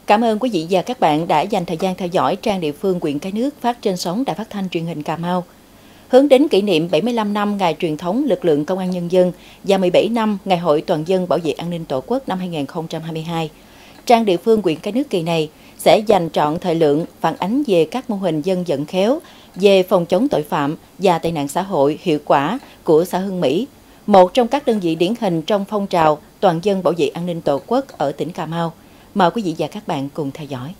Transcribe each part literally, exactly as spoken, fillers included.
Cảm ơn quý vị và các bạn đã dành thời gian theo dõi trang địa phương huyện Cái Nước phát trên sóng Đài Phát thanh Truyền hình Cà Mau. Hướng đến kỷ niệm bảy mươi lăm năm ngày truyền thống lực lượng công an nhân dân và mười bảy năm ngày hội toàn dân bảo vệ an ninh Tổ quốc năm hai nghìn không trăm hai mươi hai, trang địa phương huyện Cái Nước kỳ này sẽ dành trọn thời lượng phản ánh về các mô hình dân vận khéo về phòng chống tội phạm và tệ nạn xã hội hiệu quả của xã Hưng Mỹ, một trong các đơn vị điển hình trong phong trào toàn dân bảo vệ an ninh Tổ quốc ở tỉnh Cà Mau. Mời quý vị và các bạn cùng theo dõi.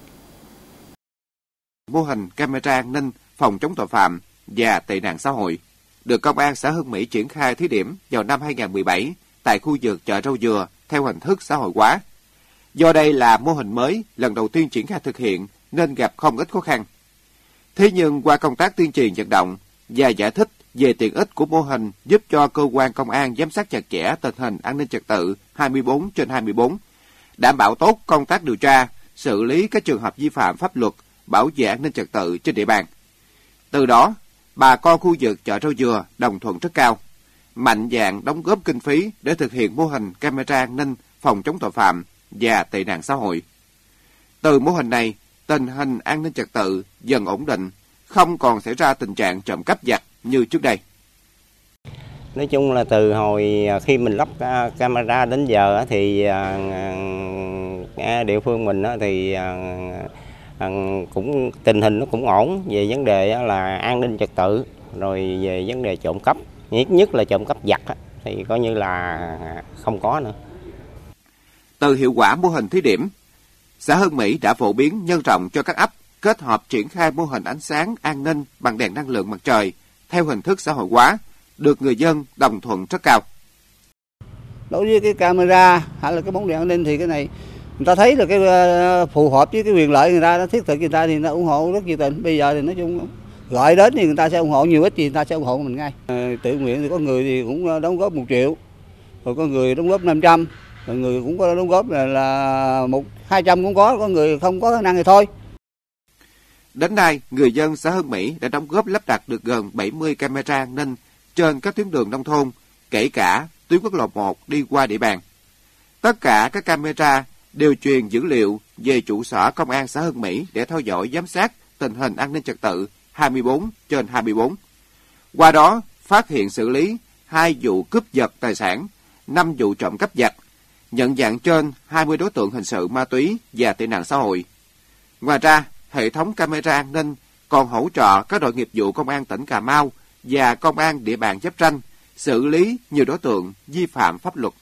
Mô hình camera an ninh phòng chống tội phạm và tệ nạn xã hội được Công an xã Hưng Mỹ triển khai thí điểm vào năm hai nghìn không trăm mười bảy tại khu vực chợ Rau Dừa theo hình thức xã hội hóa. Do đây là mô hình mới lần đầu tiên triển khai thực hiện nên gặp không ít khó khăn. Thế nhưng qua công tác tuyên truyền vận động và giải thích về tiện ích của mô hình giúp cho cơ quan công an giám sát chặt chẽ tình hình an ninh trật tự hai mươi bốn trên hai mươi bốn, đảm bảo tốt công tác điều tra, xử lý các trường hợp vi phạm pháp luật, bảo vệ an ninh trật tự trên địa bàn. Từ đó, bà con khu vực chợ Rau Dừa đồng thuận rất cao, mạnh dạn đóng góp kinh phí để thực hiện mô hình camera an ninh phòng chống tội phạm và tệ nạn xã hội. Từ mô hình này, tình hình an ninh trật tự dần ổn định, không còn xảy ra tình trạng trộm cắp vặt như trước đây. Nói chung là từ hồi khi mình lắp camera đến giờ thì địa phương mình thì cũng tình hình nó cũng ổn về vấn đề là an ninh trật tự, rồi về vấn đề trộm cắp, nhất nhất là trộm cắp vặt thì coi như là không có nữa. Từ hiệu quả mô hình thí điểm, xã Hưng Mỹ đã phổ biến nhân rộng cho các ấp kết hợp triển khai mô hình ánh sáng an ninh bằng đèn năng lượng mặt trời theo hình thức xã hội hóa, được người dân đồng thuận rất cao. Đối với cái camera hay là cái bóng đèn an ninh thì cái này người ta thấy là cái phù hợp với cái quyền lợi người ta, nó thiết thực người ta thì người ta ủng hộ rất nhiệt tình. Bây giờ thì nói chung gọi đến thì người ta sẽ ủng hộ, nhiều ít thì người ta sẽ ủng hộ mình ngay. Tự nguyện thì có người thì cũng đóng góp một triệu, rồi có người đóng góp năm trăm, rồi người cũng có đóng góp là, là một hai trăm cũng có, có người không có khả năng thì thôi. Đến nay, người dân xã Hưng Mỹ đã đóng góp lắp đặt được gần bảy mươi camera an ninh trên các tuyến đường nông thôn, kể cả tuyến quốc lộ một đi qua địa bàn. Tất cả các camera đều truyền dữ liệu về trụ sở công an xã Hưng Mỹ để theo dõi giám sát tình hình an ninh trật tự hai mươi bốn trên hai mươi bốn. Qua đó, phát hiện xử lý hai vụ cướp giật tài sản, năm vụ trộm cắp vặt, nhận dạng trên hai mươi đối tượng hình sự ma túy và tệ nạn xã hội. Ngoài ra, hệ thống camera an ninh còn hỗ trợ các đội nghiệp vụ công an tỉnh Cà Mau và công an địa bàn giáp ranh xử lý nhiều đối tượng vi phạm pháp luật.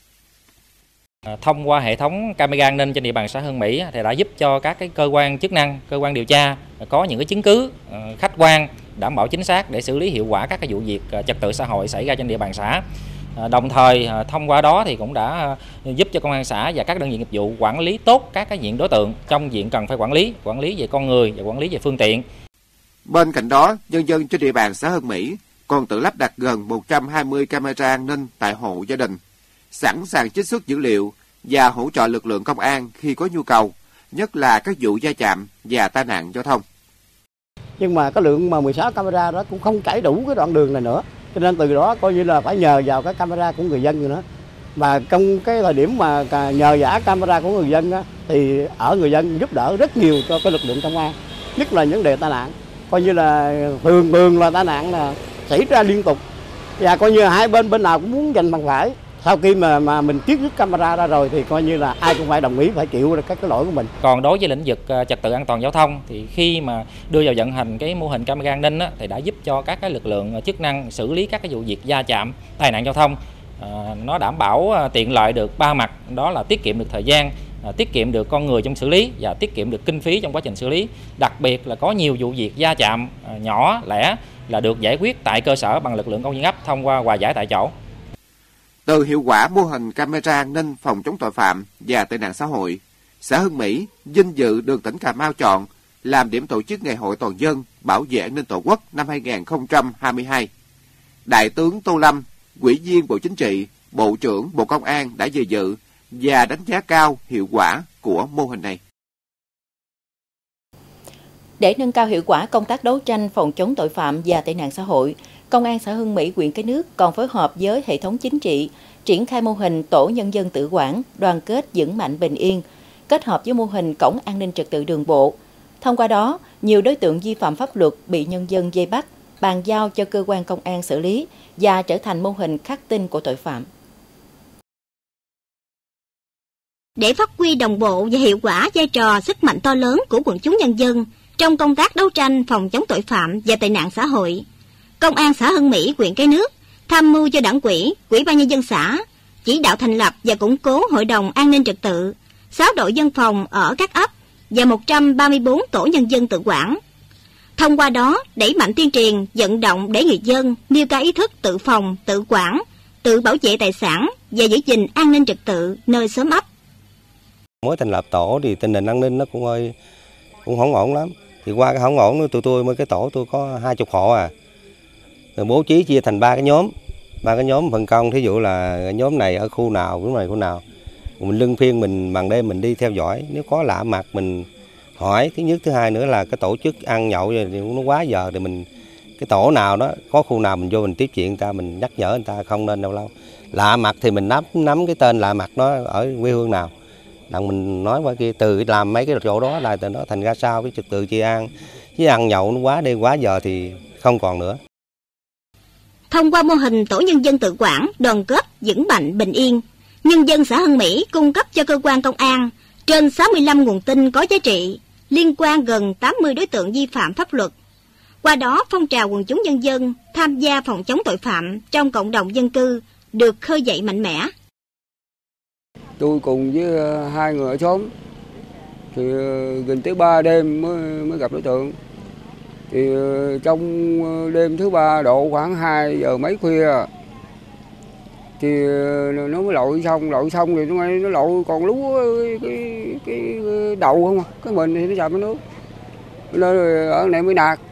Thông qua hệ thống camera an ninh trên địa bàn xã Hưng Mỹ thì đã giúp cho các cái cơ quan chức năng, cơ quan điều tra có những cái chứng cứ khách quan, đảm bảo chính xác để xử lý hiệu quả các cái vụ việc trật tự xã hội xảy ra trên địa bàn xã. Đồng thời thông qua đó thì cũng đã giúp cho công an xã và các đơn vị nghiệp vụ quản lý tốt các cái diện đối tượng trong diện cần phải quản lý, quản lý về con người và quản lý về phương tiện. Bên cạnh đó, nhân dân trên địa bàn xã Hưng Mỹ còn tự lắp đặt gần một trăm hai mươi camera an ninh tại hộ gia đình, sẵn sàng trích xuất dữ liệu và hỗ trợ lực lượng công an khi có nhu cầu, nhất là các vụ va chạm và tai nạn giao thông. Nhưng mà cái lượng mà mười sáu camera đó cũng không trải đủ cái đoạn đường này nữa, cho nên từ đó coi như là phải nhờ vào cái camera của người dân rồi nữa. Và trong cái thời điểm mà nhờ vả camera của người dân đó, thì ở người dân giúp đỡ rất nhiều cho cái lực lượng công an, nhất là những đề tai nạn, coi như là thường thường là tai nạn là xảy ra liên tục, và coi như hai bên bên nào cũng muốn giành bằng phải. Sau khi mà mà mình chiết xuất camera ra rồi thì coi như là ai cũng phải đồng ý, phải chịu các cái lỗi của mình. Còn đối với lĩnh vực trật tự an toàn giao thông thì khi mà đưa vào vận hành cái mô hình camera an ninh á, thì đã giúp cho các cái lực lượng chức năng xử lý các cái vụ việc va chạm, tai nạn giao thông. À, nó đảm bảo tiện lợi được ba mặt, đó là tiết kiệm được thời gian, à, tiết kiệm được con người trong xử lý và tiết kiệm được kinh phí trong quá trình xử lý. Đặc biệt là có nhiều vụ việc va chạm à, nhỏ lẻ là được giải quyết tại cơ sở bằng lực lượng công an ấp thông qua hòa giải tại chỗ. Từ hiệu quả mô hình camera an ninh phòng chống tội phạm và tệ nạn xã hội, xã Hưng Mỹ vinh dự được tỉnh Cà Mau chọn làm điểm tổ chức Ngày hội toàn dân bảo vệ an ninh Tổ quốc năm hai nghìn không trăm hai mươi hai. Đại tướng Tô Lâm, Ủy viên Bộ Chính trị, Bộ trưởng Bộ Công an đã về dự và đánh giá cao hiệu quả của mô hình này. Để nâng cao hiệu quả công tác đấu tranh phòng chống tội phạm và tệ nạn xã hội, Công an xã Hưng Mỹ, huyện Cái Nước còn phối hợp với hệ thống chính trị triển khai mô hình tổ nhân dân tự quản, đoàn kết vững mạnh bình yên, kết hợp với mô hình cổng an ninh trật tự đường bộ. Thông qua đó, nhiều đối tượng vi phạm pháp luật bị nhân dân vây bắt, bàn giao cho cơ quan công an xử lý và trở thành mô hình khắc tinh của tội phạm. Để phát huy đồng bộ và hiệu quả vai trò sức mạnh to lớn của quần chúng nhân dân trong công tác đấu tranh phòng chống tội phạm và tệ nạn xã hội, Công an xã Hưng Mỹ, huyện Cái Nước tham mưu cho Đảng ủy, Ủy ban nhân dân xã chỉ đạo thành lập và củng cố hội đồng an ninh trật tự, sáu đội dân phòng ở các ấp và một trăm ba mươi tư tổ nhân dân tự quản. Thông qua đó, đẩy mạnh tuyên truyền, vận động để người dân nêu cao ý thức tự phòng, tự quản, tự bảo vệ tài sản và giữ gìn an ninh trật tự nơi xóm ấp. Mới thành lập tổ thì tình hình an ninh nó cũng hơi cũng không ổn lắm. Thì qua cái không ổn tụi tôi mới cái tổ tôi có hai chục hộ à. Rồi bố trí chia thành ba cái nhóm, ba cái nhóm phân công, thí dụ là nhóm này ở khu nào, khu này khu nào. Mình luân phiên mình bằng đêm mình đi theo dõi, nếu có lạ mặt mình hỏi. Thứ nhất, thứ hai nữa là cái tổ chức ăn nhậu thì nó quá giờ thì mình cái tổ nào đó có khu nào mình vô mình tiếp chuyện người ta, mình nhắc nhở người ta không nên đâu lâu. Lạ mặt thì mình nắm nắm cái tên lạ mặt đó ở quê hương nào. Đặng mình nói qua kia từ làm mấy cái chỗ đó là từ nó thành ra sao với trật tự trị an, chứ ăn nhậu nó quá đêm quá giờ thì không còn nữa. Thông qua mô hình tổ nhân dân tự quản, đoàn kết, vững mạnh, bình yên, nhân dân xã Hưng Mỹ cung cấp cho cơ quan công an trên sáu mươi lăm nguồn tin có giá trị liên quan gần tám mươi đối tượng vi phạm pháp luật. Qua đó, phong trào quần chúng nhân dân tham gia phòng chống tội phạm trong cộng đồng dân cư được khơi dậy mạnh mẽ. Tôi cùng với hai người ở xóm thì gần tới ba đêm mới mới gặp đối tượng. Thì trong đêm thứ ba độ khoảng hai giờ mấy khuya thì nó mới lội xong, lội xong thì nó nó lội còn lú cái, cái, cái đầu không à, cái mình thì nó chạm nước. Nó ở này mới nạt.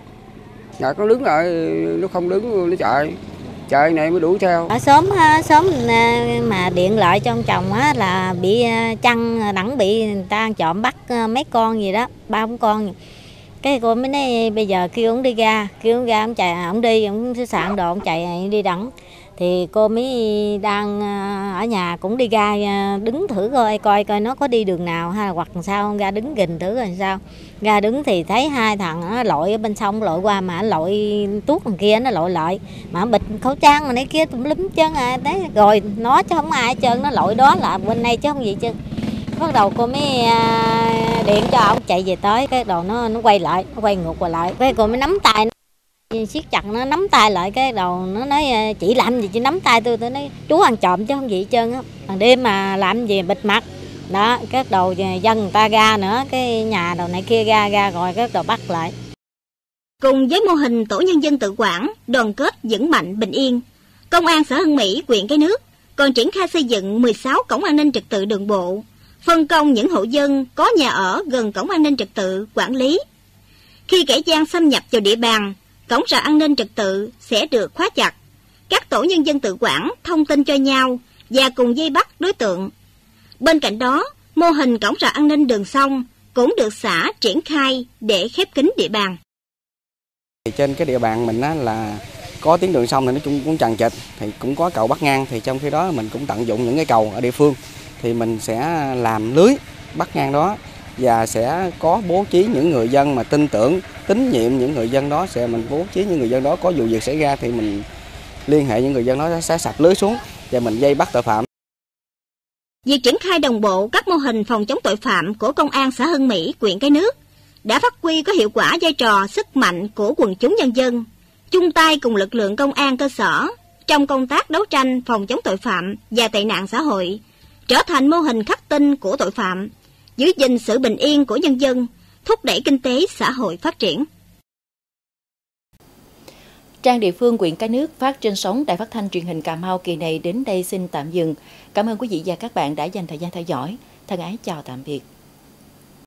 Nạt nó đứng lại, nó không đứng nó chạy. Chạy này mới đuổi theo. Ở xóm xóm mà điện lại cho ông chồng á là bị chăn đẳng bị người ta trộm bắt mấy con gì đó, ba bốn con. Cái cô mới nói bây giờ kêu ông đi ra, kêu ông ra ông chạy, ông đi, ông sạn đồ ông chạy đi đẳng. Thì cô mới đang ở nhà cũng đi ra đứng thử coi coi coi nó có đi đường nào hay là hoặc sao, ra đứng gìn thử rồi sao. Ra đứng thì thấy hai thằng nó lội ở bên sông lội qua mà lội tuốt đằng kia nó lội lại mà bịt khẩu trang mà này kia tùm lum chân à, đấy rồi nó chứ không ai hết trơn, nó lội đó là bên đây chứ không gì chứ. Bắt đầu cô mới điện cho ông chạy về tới, cái đầu nó nó quay lại, nó quay ngược qua lại, cái cô mới nắm tay nó siết chặt, nó nắm tay lại, cái đầu nó nói chị làm gì chị nắm tay tôi, tôi nói chú ăn trộm chứ không gì hết trơn á, ban đêm mà làm gì bịt mặt đó, cái đầu dân người ta ra nữa, cái nhà đầu này kia ra ra rồi cái đầu bắt lại. Cùng với mô hình tổ nhân dân tự quản, đoàn kết, vững mạnh, bình yên, Công an xã Hưng Mỹ, huyện Cái Nước còn triển khai xây dựng mười sáu cổng an ninh trật tự đường bộ, phân công những hộ dân có nhà ở gần cổng an ninh trật tự quản lý. Khi kẻ gian xâm nhập vào địa bàn, cổng rào an ninh trật tự sẽ được khóa chặt. Các tổ nhân dân tự quản thông tin cho nhau và cùng vây bắt đối tượng. Bên cạnh đó, mô hình cổng rào an ninh đường sông cũng được xã triển khai để khép kín địa bàn. Trên cái địa bàn mình á là có tuyến đường sông thì nó cũng cũng chằng chịt, thì cũng có cầu bắt ngang, thì trong khi đó mình cũng tận dụng những cái cầu ở địa phương thì mình sẽ làm lưới bắt ngang đó và sẽ có bố trí những người dân mà tin tưởng, tín nhiệm những người dân đó, sẽ mình bố trí những người dân đó có vụ việc xảy ra thì mình liên hệ những người dân đó sẽ sập lưới xuống và mình vây bắt tội phạm. Việc triển khai đồng bộ các mô hình phòng chống tội phạm của Công an xã Hưng Mỹ, huyện Cái Nước đã phát huy có hiệu quả vai trò sức mạnh của quần chúng nhân dân, chung tay cùng lực lượng công an cơ sở trong công tác đấu tranh phòng chống tội phạm và tệ nạn xã hội, trở thành mô hình khắc tinh của tội phạm, giữ gìn sự bình yên của nhân dân, thúc đẩy kinh tế xã hội phát triển. Trang địa phương huyện Cái Nước phát trên sóng Đài Phát thanh Truyền hình Cà Mau kỳ này đến đây xin tạm dừng. Cảm ơn quý vị và các bạn đã dành thời gian theo dõi. Thân ái chào tạm biệt.